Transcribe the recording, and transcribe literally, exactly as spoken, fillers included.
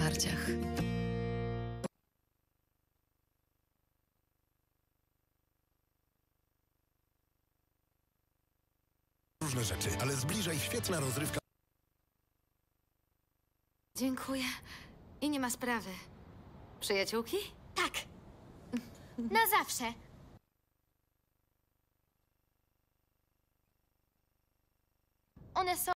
parciach. Różne rzeczy, ale zbliża ich świetna rozrywka. Dziękuję. I nie ma sprawy. Przyjaciółki? Tak. Na zawsze. One są